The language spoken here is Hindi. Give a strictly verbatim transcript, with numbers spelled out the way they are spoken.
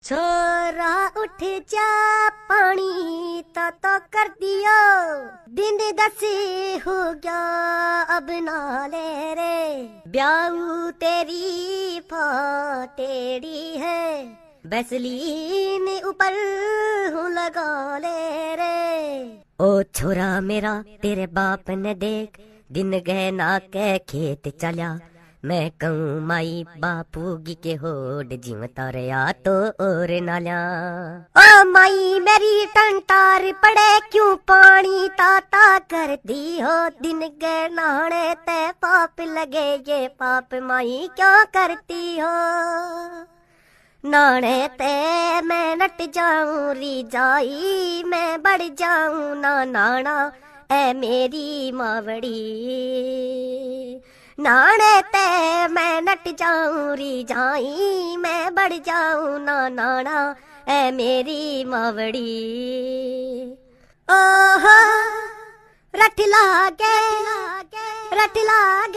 छोरा उठ जा पानी ता तो कर दियो, दिन दसी हो गया अब नाले रे, ब्याऊ तेरी फाटेड़ी है, वैसलीन ऊपर हूँ लगा ले रे। ओ छोरा मेरा तेरे बाप ने देख दिन गए ना के खेत चला, मैं कहूँ माई बापूगी के होड जीव तारया तो और नाल्या। ओ माई मेरी टंटार पड़े क्यों पानी ताता कर दी हो, दिन गए नहाने ते पाप लगे ये पाप माई क्यों करती हो, नाने ते मैं नट जाऊं री जाई मैं बढ़ जाऊं ना नाना ए मेरी मावड़ी, नाने ते मैं नट जाऊं री जाई मैं बढ़ जाऊं ना नाना ए मेरी मावड़ी। ओहो रट लागे रट लागे